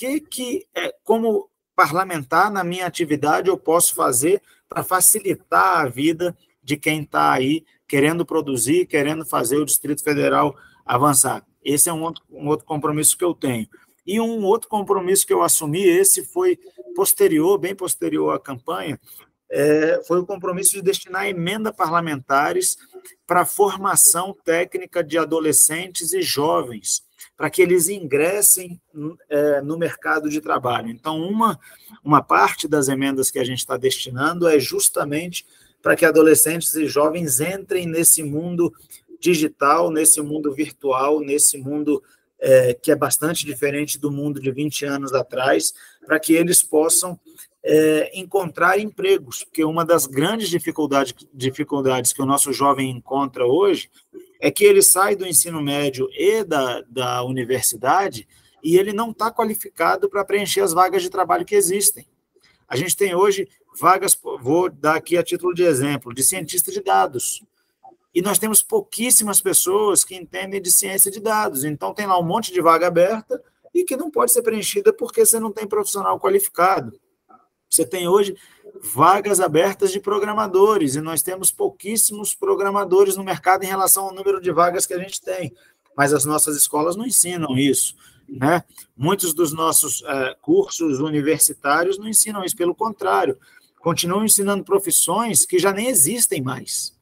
[SPEAKER 1] como parlamentar, na minha atividade, eu posso fazer para facilitar a vida de quem está aí querendo produzir, querendo fazer o Distrito Federal avançar. Esse é um outro compromisso que eu tenho. E um outro compromisso que eu assumi, esse foi bem posterior à campanha, foi o compromisso de destinar emenda parlamentares para a formação técnica de adolescentes e jovens, para que eles ingressem no mercado de trabalho. Então, uma parte das emendas que a gente está destinando é justamente para que adolescentes e jovens entrem nesse mundo digital, nesse mundo virtual, nesse mundo que é bastante diferente do mundo de 20 anos atrás, para que eles possam encontrar empregos, porque uma das grandes dificuldades que o nosso jovem encontra hoje é que ele sai do ensino médio e da universidade e ele não está qualificado para preencher as vagas de trabalho que existem. A gente tem hoje vagas, vou dar aqui a título de exemplo, de cientista de dados. E nós temos pouquíssimas pessoas que entendem de ciência de dados. Então, tem lá um monte de vaga aberta e que não pode ser preenchida porque você não tem profissional qualificado. Você tem hoje vagas abertas de programadores e nós temos pouquíssimos programadores no mercado em relação ao número de vagas que a gente tem. Mas as nossas escolas não ensinam isso, né? Muitos dos nossos cursos universitários não ensinam isso, pelo contrário, continuam ensinando profissões que já nem existem mais.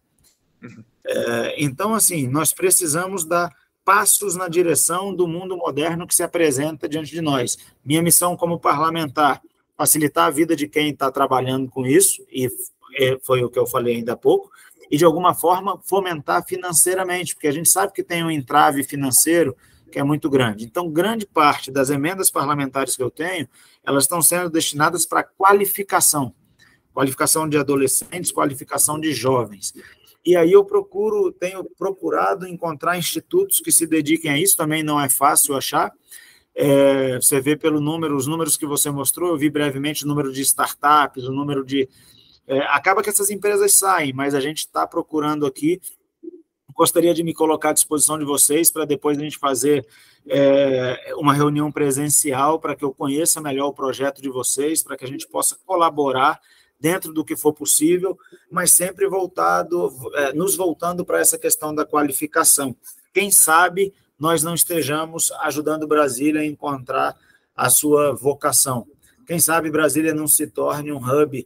[SPEAKER 1] Então, assim, nós precisamos dar passos na direção do mundo moderno que se apresenta diante de nós. Minha missão como parlamentar, facilitar a vida de quem está trabalhando com isso, e foi o que eu falei ainda há pouco, e, de alguma forma, fomentar financeiramente, porque a gente sabe que tem um entrave financeiro que é muito grande. Então, grande parte das emendas parlamentares que eu tenho, elas estão sendo destinadas para qualificação de adolescentes, qualificação de jovens. E aí eu tenho procurado encontrar institutos que se dediquem a isso, também não é fácil achar. Você vê os números que você mostrou, eu vi brevemente o número de startups, o número de... acaba que essas empresas saem, mas a gente está procurando aqui. Gostaria de me colocar à disposição de vocês para depois a gente fazer uma reunião presencial para que eu conheça melhor o projeto de vocês, para que a gente possa colaborar dentro do que for possível, mas sempre nos voltando para essa questão da qualificação. Quem sabe nós não estejamos ajudando Brasília a encontrar a sua vocação. Quem sabe Brasília não se torne um hub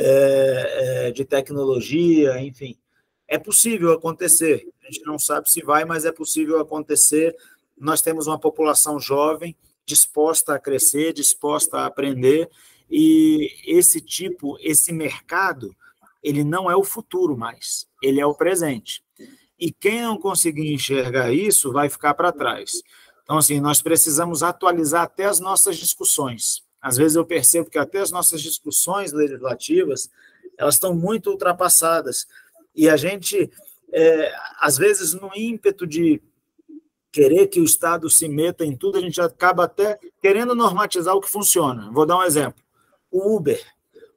[SPEAKER 1] de tecnologia, enfim. É possível acontecer. A gente não sabe se vai, mas é possível acontecer. Nós temos uma população jovem, disposta a crescer, disposta a aprender, e esse mercado, ele não é o futuro mais, ele é o presente. E quem não conseguir enxergar isso vai ficar para trás. Então, assim, nós precisamos atualizar até as nossas discussões. Às vezes eu percebo que até as nossas discussões legislativas, elas estão muito ultrapassadas. E a gente, às vezes, no ímpeto de querer que o Estado se meta em tudo, a gente acaba até querendo normatizar o que funciona. Vou dar um exemplo. O Uber.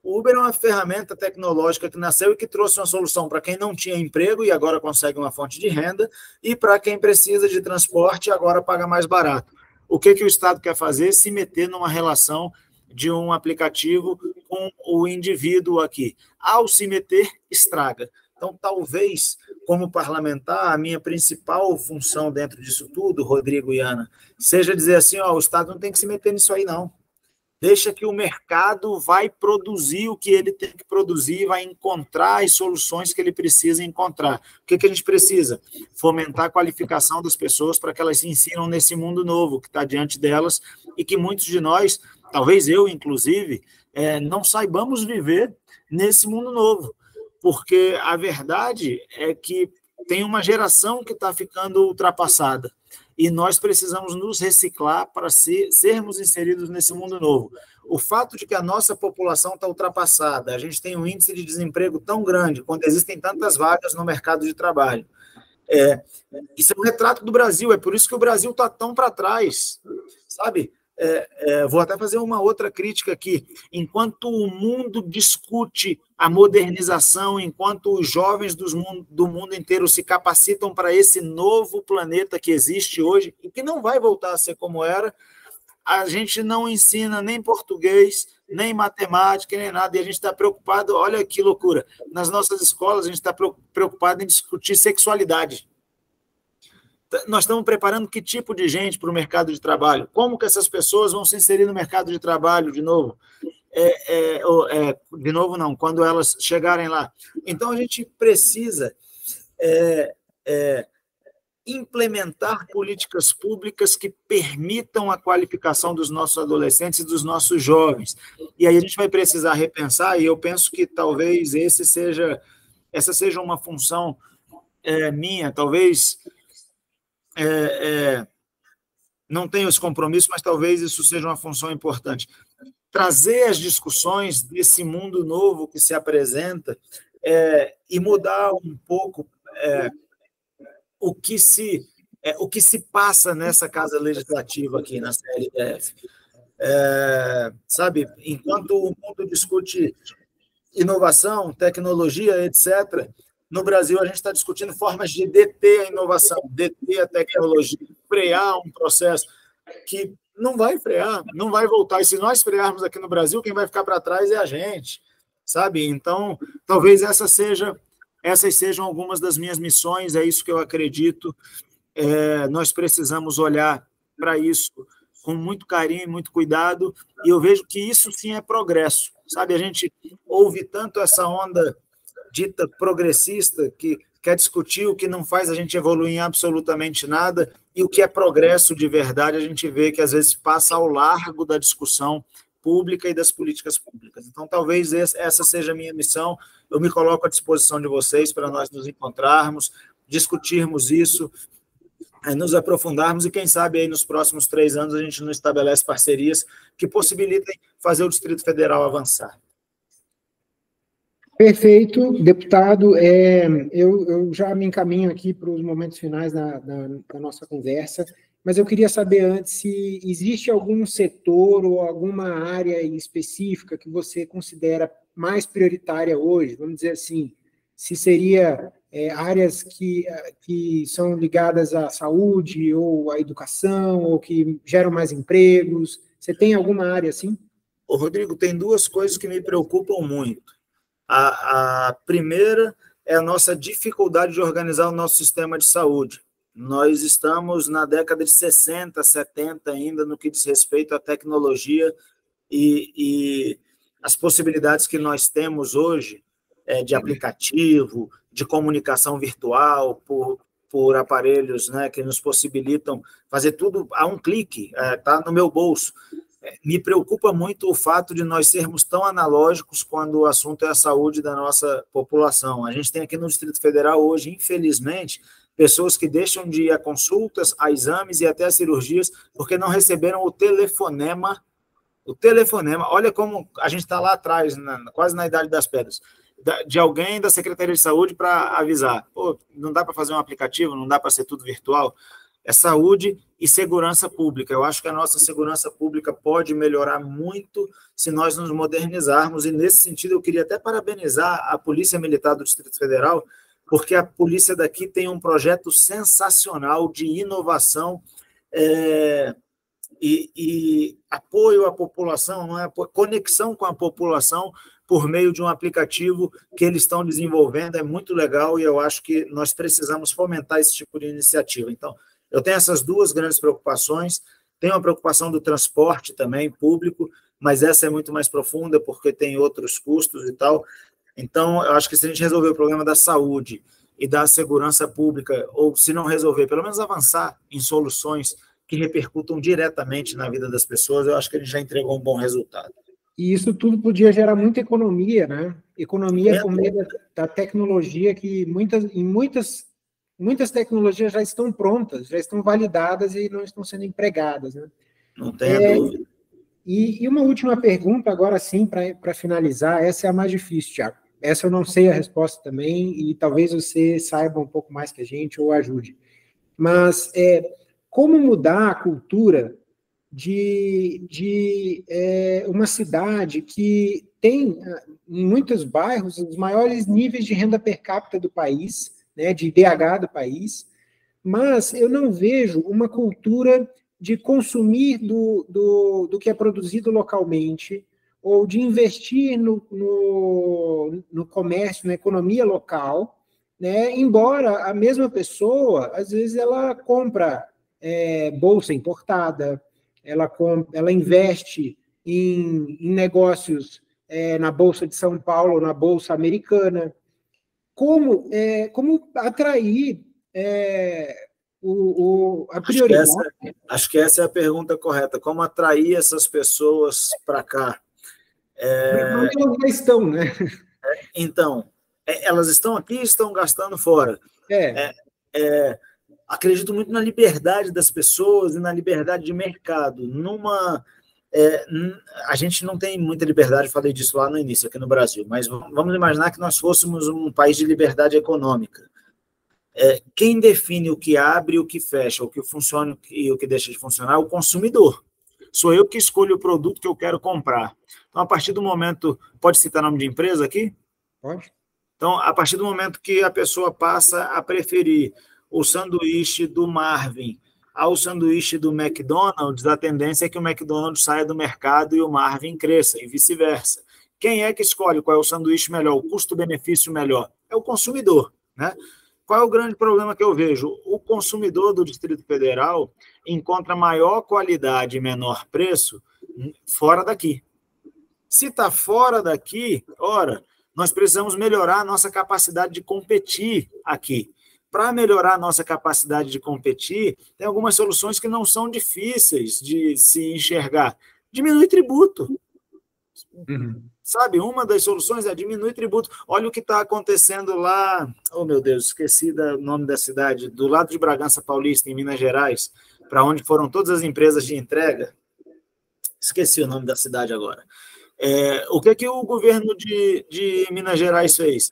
[SPEAKER 1] O Uber é uma ferramenta tecnológica que nasceu e que trouxe uma solução para quem não tinha emprego e agora consegue uma fonte de renda, e para quem precisa de transporte e agora paga mais barato. O que o Estado quer fazer? Se meter numa relação de um aplicativo com o indivíduo aqui. Ao se meter, estraga. Então, talvez, como parlamentar, a minha principal função dentro disso tudo, Rodrigo e Ana, seja dizer assim, o Estado não tem que se meter nisso aí, não. Deixa que o mercado vai produzir o que ele tem que produzir, vai encontrar as soluções que ele precisa encontrar. O que a gente precisa? Fomentar a qualificação das pessoas para que elas se insiram nesse mundo novo que está diante delas e que muitos de nós, talvez eu, inclusive, não saibamos viver nesse mundo novo. Porque a verdade é que tem uma geração que está ficando ultrapassada. E nós precisamos nos reciclar para sermos inseridos nesse mundo novo. O fato de que a nossa população está ultrapassada, a gente tem um índice de desemprego tão grande, quando existem tantas vagas no mercado de trabalho. Isso é um retrato do Brasil, é por isso que o Brasil está tão para trás, sabe? Vou até fazer uma outra crítica aqui. Enquanto o mundo discute a modernização, enquanto os jovens do mundo inteiro se capacitam para esse novo planeta que existe hoje e que não vai voltar a ser como era, a gente não ensina nem português, nem matemática, nem nada, e a gente está preocupado, olha que loucura, nas nossas escolas a gente está preocupado em discutir sexualidade. Nós estamos preparando que tipo de gente para o mercado de trabalho? Como que essas pessoas vão se inserir no mercado de trabalho de novo? De novo, não, quando elas chegarem lá. Então, a gente precisa implementar políticas públicas que permitam a qualificação dos nossos adolescentes e dos nossos jovens. E aí a gente vai precisar repensar, e eu penso que talvez essa seja uma função minha, talvez... não tenho esse compromisso, mas talvez isso seja uma função importante. Trazer as discussões desse mundo novo que se apresenta e mudar um pouco o que se passa nessa casa legislativa aqui na CLDF. Sabe, enquanto o mundo discute inovação, tecnologia, etc., no Brasil, a gente está discutindo formas de deter a inovação, deter a tecnologia, frear um processo que não vai frear, não vai voltar. E se nós frearmos aqui no Brasil, quem vai ficar para trás é a gente, sabe? Então, talvez essas sejam algumas das minhas missões, é isso que eu acredito. Nós precisamos olhar para isso com muito carinho e muito cuidado, e eu vejo que isso sim é progresso, sabe? A gente ouve tanto essa onda dita progressista, que quer discutir o que não faz a gente evoluir em absolutamente nada, e o que é progresso de verdade, a gente vê que às vezes passa ao largo da discussão pública e das políticas públicas. Então, talvez essa seja a minha missão, eu me coloco à disposição de vocês para nós nos encontrarmos, discutirmos isso, nos aprofundarmos, e quem sabe aí nos próximos 3 anos a gente não estabelece parcerias que possibilitem fazer o Distrito Federal avançar.
[SPEAKER 2] Perfeito, deputado. Eu já me encaminho aqui para os momentos finais da nossa conversa, mas eu queria saber antes se existe algum setor ou alguma área específica que você considera mais prioritária hoje, vamos dizer assim, se seria áreas que são ligadas à saúde ou à educação, ou que geram mais empregos. Você tem alguma área assim?
[SPEAKER 1] Ô, Rodrigo, tem 2 coisas que me preocupam muito. A primeira é a nossa dificuldade de organizar o nosso sistema de saúde. Nós estamos na década de 60, 70 ainda, no que diz respeito à tecnologia e as possibilidades que nós temos hoje de aplicativo, de comunicação virtual, por aparelhos, né, que nos possibilitam fazer tudo a um clique, está no meu bolso. Me preocupa muito o fato de nós sermos tão analógicos quando o assunto é a saúde da nossa população. A gente tem aqui no Distrito Federal hoje, infelizmente, pessoas que deixam de ir a consultas, a exames e até a cirurgias porque não receberam o telefonema. Olha como a gente está lá atrás, quase na idade das pedras, de alguém da Secretaria de Saúde para avisar. Pô, não dá para fazer um aplicativo, não dá para ser tudo virtual. É saúde e segurança pública. Eu acho que a nossa segurança pública pode melhorar muito se nós nos modernizarmos, e nesse sentido eu queria até parabenizar a Polícia Militar do Distrito Federal, porque a polícia daqui tem um projeto sensacional de inovação e apoio à população, não é? Conexão com a população por meio de um aplicativo que eles estão desenvolvendo, é muito legal, e eu acho que nós precisamos fomentar esse tipo de iniciativa. Então, eu tenho essas duas grandes preocupações, tenho a preocupação do transporte também, público, mas essa é muito mais profunda, porque tem outros custos e tal. Então, eu acho que se a gente resolver o problema da saúde e da segurança pública, ou se não resolver, pelo menos avançar em soluções que repercutam diretamente na vida das pessoas, eu acho que a gente já entregou um bom resultado.
[SPEAKER 2] E isso tudo podia gerar muita economia, né? Economia por meio da tecnologia, que muitas tecnologias já estão prontas, já estão validadas e não estão sendo empregadas, né?
[SPEAKER 1] Não tenha dúvida.
[SPEAKER 2] E uma última pergunta, agora sim, para finalizar, essa é a mais difícil, Thiago. Essa eu não sei a resposta também, e talvez você saiba um pouco mais que a gente ou ajude. Mas como mudar a cultura de uma cidade que tem, em muitos bairros, os maiores níveis de renda per capita do país, né, de IDH do país, mas eu não vejo uma cultura de consumir do que é produzido localmente, ou de investir no comércio, na economia local, né, embora a mesma pessoa, às vezes, ela compra bolsa importada, ela investe em negócios na Bolsa de São Paulo, na Bolsa Americana. Como atrair a prioridade?
[SPEAKER 1] Acho que essa é a pergunta correta. Como atrair essas pessoas para cá?
[SPEAKER 2] Onde elas já estão, né?
[SPEAKER 1] Então, elas estão aqui e estão gastando fora. Acredito muito na liberdade das pessoas e na liberdade de mercado. A gente não tem muita liberdade, falei disso lá no início, aqui no Brasil, mas vamos imaginar que nós fôssemos um país de liberdade econômica. Quem define o que abre e o que fecha, o que funciona e o que deixa de funcionar é o consumidor. Sou eu que escolho o produto que eu quero comprar. Então, a partir do momento... Pode citar nome de empresa aqui?
[SPEAKER 2] Pode.
[SPEAKER 1] Então, a partir do momento que a pessoa passa a preferir o sanduíche do Marvin ao sanduíche do McDonald's, a tendência é que o McDonald's saia do mercado e o Marvin cresça, e vice-versa. Quem é que escolhe qual é o sanduíche melhor, o custo-benefício melhor? É o consumidor, né? Qual é o grande problema que eu vejo? O consumidor do Distrito Federal encontra maior qualidade e menor preço fora daqui. Se está fora daqui, ora, nós precisamos melhorar a nossa capacidade de competir aqui. Para melhorar a nossa capacidade de competir, tem algumas soluções que não são difíceis de se enxergar. Diminui tributo.
[SPEAKER 2] Uhum.
[SPEAKER 1] Sabe, uma das soluções é diminuir tributo. Olha o que está acontecendo lá, oh meu Deus, esqueci o nome da cidade, do lado de Bragança Paulista, em Minas Gerais, para onde foram todas as empresas de entrega. Esqueci o nome da cidade agora. O que o governo de Minas Gerais fez?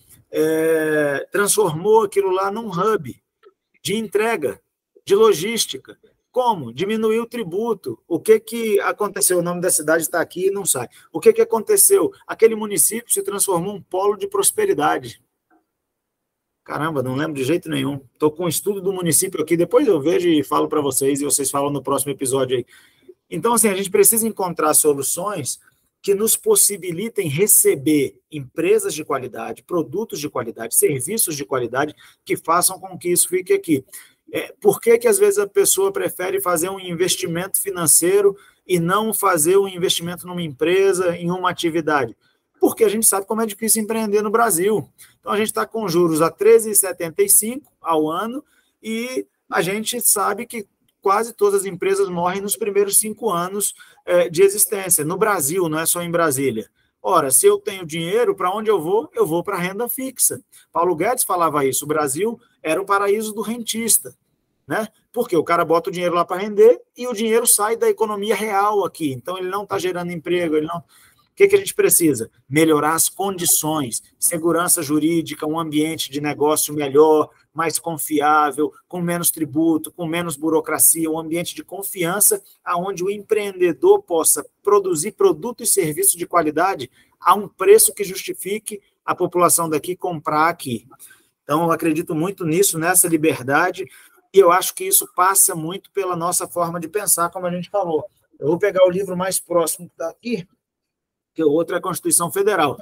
[SPEAKER 1] Transformou aquilo lá num hub de entrega, de logística. Como? Diminuiu o tributo. O que aconteceu? O nome da cidade está aqui e não sai. O que aconteceu? Aquele município se transformou em um polo de prosperidade. Caramba, não lembro de jeito nenhum. Estou com um estudo do município aqui, depois eu vejo e falo para vocês, e vocês falam no próximo episódio aí. Então, assim, a gente precisa encontrar soluções que nos possibilitem receber empresas de qualidade, produtos de qualidade, serviços de qualidade, que façam com que isso fique aqui. Por que às vezes a pessoa prefere fazer um investimento financeiro e não fazer um investimento numa empresa, em uma atividade? Porque a gente sabe como é difícil empreender no Brasil. Então, a gente está com juros a 13,75 ao ano e a gente sabe que quase todas as empresas morrem nos primeiros 5 anos de existência. No Brasil, não é só em Brasília. Ora, se eu tenho dinheiro, para onde eu vou? Eu vou para a renda fixa. Paulo Guedes falava isso. O Brasil era o paraíso do rentista, né? Porque o cara bota o dinheiro lá para render e o dinheiro sai da economia real aqui. Então, ele não está gerando emprego. O que a gente precisa? Melhorar as condições, segurança jurídica, um ambiente de negócio melhor, mais confiável, com menos tributo, com menos burocracia, um ambiente de confiança onde o empreendedor possa produzir produto e serviço de qualidade a um preço que justifique a população daqui comprar aqui. Então, eu acredito muito nisso, nessa liberdade, e eu acho que isso passa muito pela nossa forma de pensar, como a gente falou. Eu vou pegar o livro mais próximo que está aqui, que o outro é a Constituição Federal.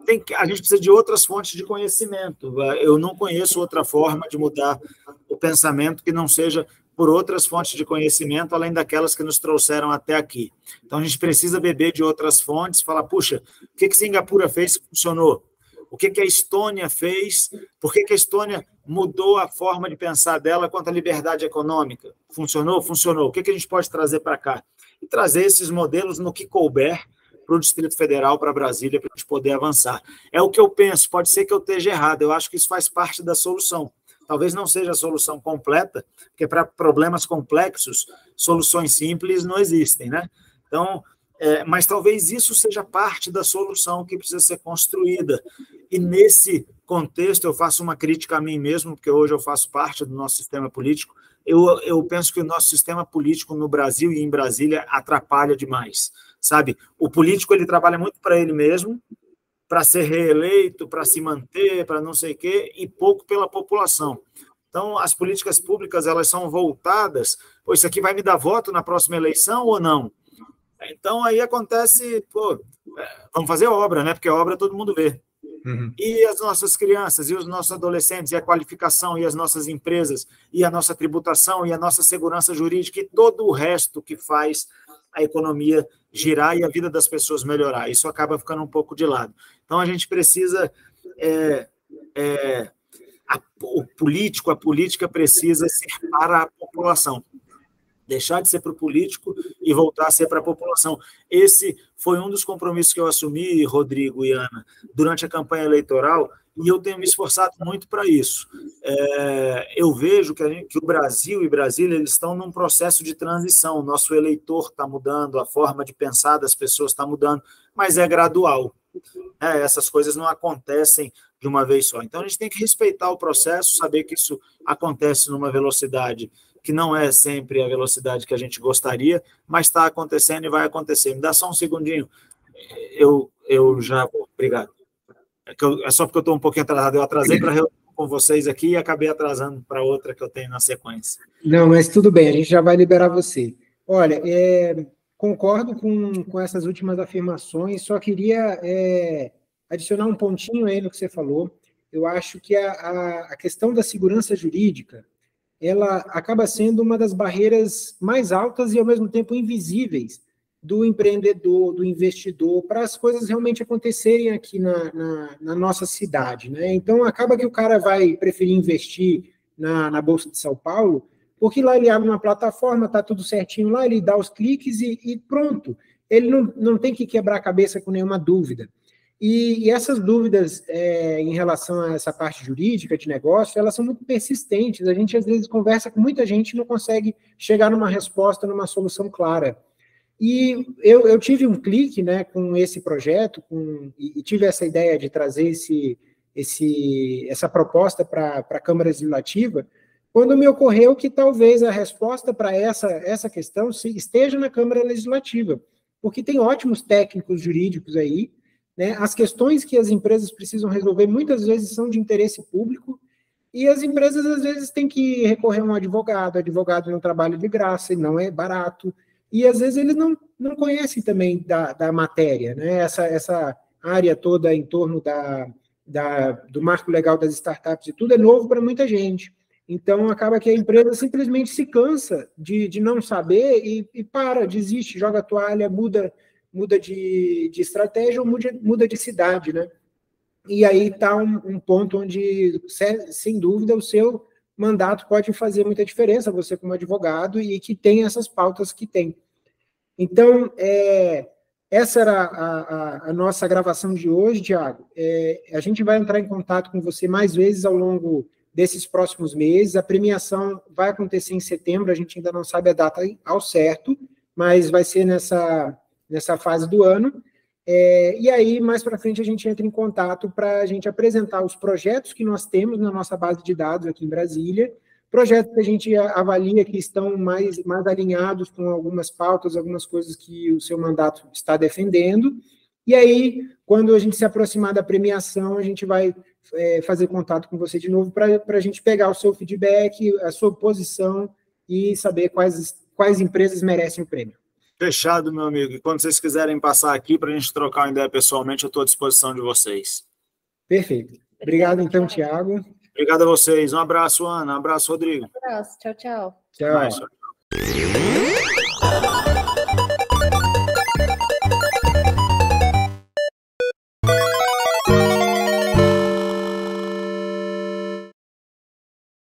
[SPEAKER 1] A gente precisa de outras fontes de conhecimento. Eu não conheço outra forma de mudar o pensamento que não seja por outras fontes de conhecimento, além daquelas que nos trouxeram até aqui. Então, a gente precisa beber de outras fontes, falar, puxa, o que Singapura fez que funcionou? O que a Estônia fez? Por que a Estônia mudou a forma de pensar dela quanto à liberdade econômica? Funcionou? Funcionou. O que a gente pode trazer para cá? E trazer esses modelos no que couber para o Distrito Federal, para Brasília, para a gente poder avançar. É o que eu penso, pode ser que eu esteja errado, eu acho que isso faz parte da solução. Talvez não seja a solução completa, porque para problemas complexos, soluções simples não existem, né? Então, mas talvez isso seja parte da solução que precisa ser construída. E nesse contexto, eu faço uma crítica a mim mesmo, porque hoje eu faço parte do nosso sistema político. Eu penso que o nosso sistema político no Brasil e em Brasília atrapalha demais, sabe? O político, ele trabalha muito para ele mesmo, para ser reeleito, para se manter, para não sei o quê, e pouco pela população. Então, as políticas públicas, elas são voltadas, pô, isso aqui vai me dar voto na próxima eleição ou não? Então, aí acontece, pô, vamos fazer obra, né? Porque a obra todo mundo vê. Uhum. E as nossas crianças, e os nossos adolescentes, e a qualificação, e as nossas empresas, e a nossa tributação, e a nossa segurança jurídica, e todo o resto que faz a economia girar e a vida das pessoas melhorar. Isso acaba ficando um pouco de lado. Então, a gente precisa... o político, a política precisa ser para a população. Deixar de ser para o político e voltar a ser para a população. Esse foi um dos compromissos que eu assumi, Rodrigo e Ana, durante a campanha eleitoral, e eu tenho me esforçado muito para isso. Eu vejo que o Brasil e Brasília eles estão num processo de transição. O nosso eleitor está mudando, a forma de pensar das pessoas está mudando, mas é gradual. Essas coisas não acontecem de uma vez só. Então, a gente tem que respeitar o processo, saber que isso acontece numa velocidade que não é sempre a velocidade que a gente gostaria, mas está acontecendo e vai acontecer. Me dá só um segundinho. Eu já vou. Obrigado. É só porque eu estou um pouquinho atrasado. Eu atrasei para reunião com vocês aqui e acabei atrasando para outra que eu tenho na sequência.
[SPEAKER 2] Não, mas tudo bem, a gente já vai liberar você. Olha, concordo com essas últimas afirmações, só queria adicionar um pontinho aí no que você falou. Eu acho que a questão da segurança jurídica, ela acaba sendo uma das barreiras mais altas e, ao mesmo tempo, invisíveis do empreendedor, do investidor, para as coisas realmente acontecerem aqui na nossa cidade, né? Então, acaba que o cara vai preferir investir na Bolsa de São Paulo, porque lá ele abre uma plataforma, está tudo certinho lá, ele dá os cliques e pronto. Ele não tem que quebrar a cabeça com nenhuma dúvida. E essas dúvidas em relação a essa parte jurídica de negócio, elas são muito persistentes. A gente, às vezes, conversa com muita gente e não consegue chegar numa resposta, numa solução clara. E eu tive um clique, né, com esse projeto, e tive essa ideia de trazer essa proposta para a Câmara Legislativa, quando me ocorreu que talvez a resposta para essa questão esteja na Câmara Legislativa, porque tem ótimos técnicos jurídicos aí, né? As questões que as empresas precisam resolver muitas vezes são de interesse público, e as empresas às vezes têm que recorrer a um advogado, o advogado não trabalha de graça e não é barato, e às vezes eles não conhecem também da matéria, né? Essa área toda em torno do marco legal das startups e tudo é novo para muita gente. Então, acaba que a empresa simplesmente se cansa de não saber e desiste, joga a toalha, muda de estratégia ou muda de cidade, né? E aí está um ponto onde, sem dúvida, o seu mandato pode fazer muita diferença, você como advogado, e que tem essas pautas que tem. Então, essa era a nossa gravação de hoje, Thiago. A gente vai entrar em contato com você mais vezes ao longo desses próximos meses. A premiação vai acontecer em setembro, a gente ainda não sabe a data ao certo, mas vai ser nessa fase do ano. E aí, mais para frente, a gente entra em contato para a gente apresentar os projetos que nós temos na nossa base de dados aqui em Brasília, projetos que a gente avalia que estão mais alinhados com algumas pautas, algumas coisas que o seu mandato está defendendo. E aí, quando a gente se aproximar da premiação, a gente vai fazer contato com você de novo para a gente pegar o seu feedback, a sua posição e saber quais empresas merecem o prêmio.
[SPEAKER 1] Fechado, meu amigo. E quando vocês quiserem passar aqui para a gente trocar uma ideia pessoalmente, eu estou à disposição de vocês.
[SPEAKER 2] Perfeito. Obrigado, então, Tiago.
[SPEAKER 1] Obrigado a vocês. Um abraço, Ana. Um abraço, Rodrigo.
[SPEAKER 3] Um abraço. Tchau, tchau.
[SPEAKER 2] Tchau.